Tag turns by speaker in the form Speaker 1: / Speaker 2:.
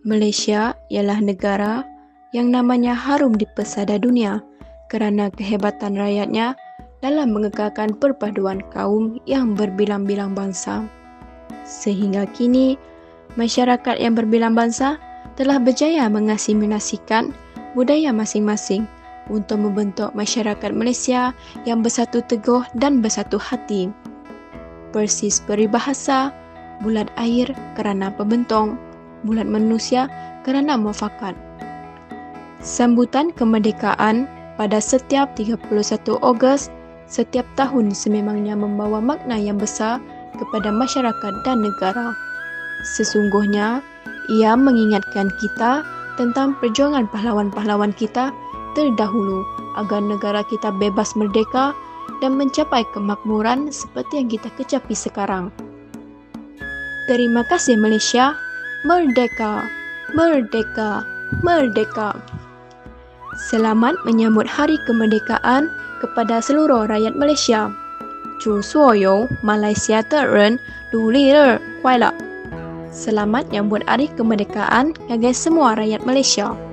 Speaker 1: Malaysia ialah negara yang namanya harum di pesada dunia kerana kehebatan rakyatnya dalam mengekalkan perpaduan kaum yang berbilang-bilang bangsa. Sehingga kini, masyarakat yang berbilang bangsa telah berjaya mengasimilasikan budaya masing-masing untuk membentuk masyarakat Malaysia yang bersatu teguh dan bersatu hati. Persis peribahasa, bulat air kerana pembentong, bulat manusia kerana mufakat. Sambutan kemerdekaan pada setiap 31 Ogos setiap tahun sememangnya membawa makna yang besar kepada masyarakat dan negara. Sesungguhnya, ia mengingatkan kita tentang perjuangan pahlawan-pahlawan kita terdahulu agar negara kita bebas merdeka dan mencapai kemakmuran seperti yang kita kecapi sekarang. Terima kasih Malaysia, merdeka, merdeka, merdeka. Selamat menyambut Hari Kemerdekaan kepada seluruh rakyat Malaysia. 祝所有马来西亚的人独立日快乐. Selamat menyambut Hari Kemerdekaan bagi semua rakyat Malaysia.